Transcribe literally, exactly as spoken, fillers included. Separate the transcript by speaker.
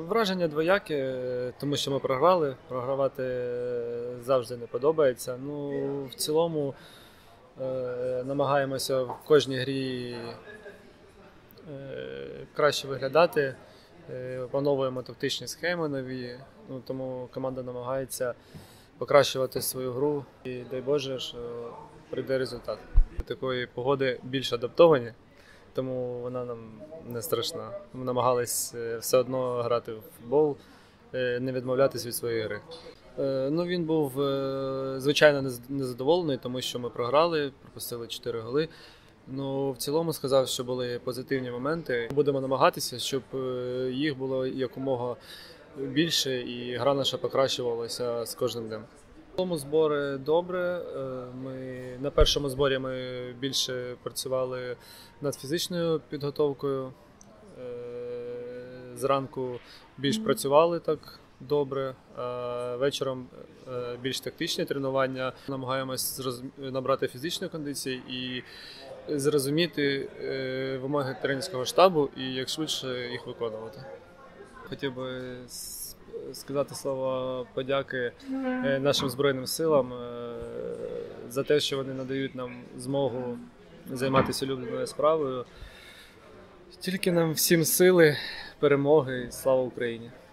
Speaker 1: Враження двоякі, тому що ми програли. Програвати завжди не подобається. Ну, в цілому намагаємося в кожній грі краще виглядати. Опановуємо тактичні схеми нові, ну, тому команда намагається покращувати свою гру. І дай Боже, що прийде результат. Такої погоди більш адаптовані, тому вона нам не страшна. Ми намагались все одно грати в футбол, не відмовлятись від своєї гри. Ну, він був, звичайно, незадоволений, тому що ми програли, пропустили чотири голи. Ну, в цілому сказав, що були позитивні моменти. Будемо намагатися, щоб їх було якомога більше і гра наша покращувалася з кожним днем. В цілому збори добре. Ми, на першому зборі ми більше працювали над фізичною підготовкою. Зранку більш працювали так добре, а вечором більш тактичні тренування. Намагаємось набрати фізичної кондиції і зрозуміти вимоги тренерського штабу і як швидше їх виконувати. Хотів би сказати слова подяки нашим Збройним силам за те, що вони надають нам змогу займатися улюбленою справою. Тільки нам всім сили, перемоги і слава Україні!